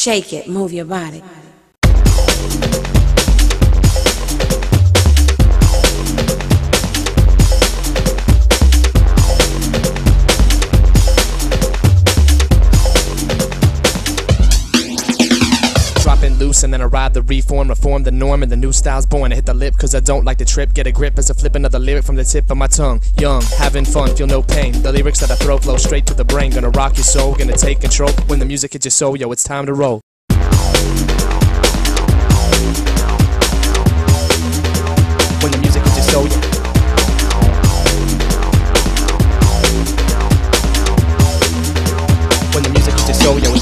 Shake it, move your body. Dropping loose and then arrive the reform, reform the norm, and the new style's born. I hit the lip cause I don't like the trip. Get a grip as I flip another lyric from the tip of my tongue. Young, having fun, feel no pain. The lyrics that I throw flow straight to the brain. Gonna rock your soul, gonna take control. When the music hits your soul, yo, it's time to roll. When the music hits your soul, yo. When the music hits your soul, yo.